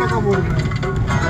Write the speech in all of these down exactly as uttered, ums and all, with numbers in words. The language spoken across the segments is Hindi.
का बोल रहे हैं।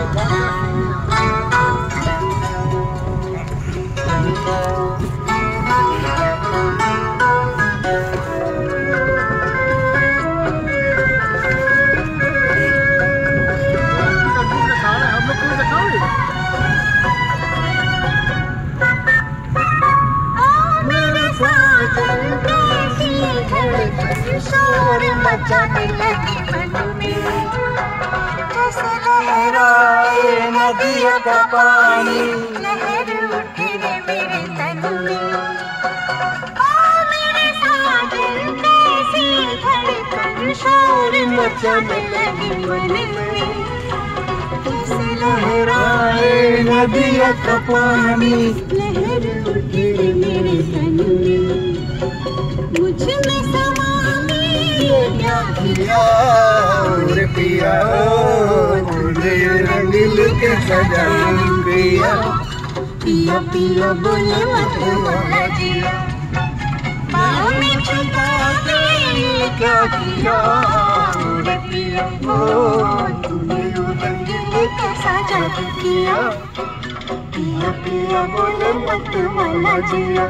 शोर मचाने लगी मन में, जैसे लहराए नदियों का पानी, लहर उठे मेरे तन में। ओ मेरे साजन कैसी धड़कन, शोर मचाने लगी मन में, जैसे लहराए नदियों का पानी, लहर उठे मेरे तन में। मुझ में समा क्या किया रे पिया, तुझे रंग लेके सजा पिया, पिया पिया बोले मत वाला जिया, बाहों में छुपा के क्या किया रे पिया, तुझे रंग लेके सजा किया, पिया पिया बोले मत वाला जिया।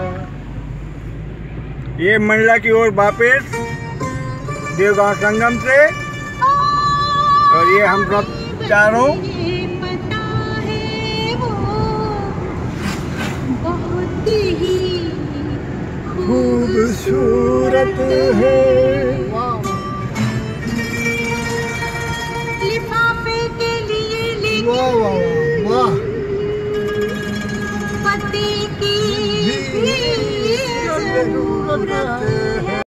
ये मंडला की ओर वापिस देवगांव संगम से, और ये हम सब चारों बहुत ही खूबसूरत है।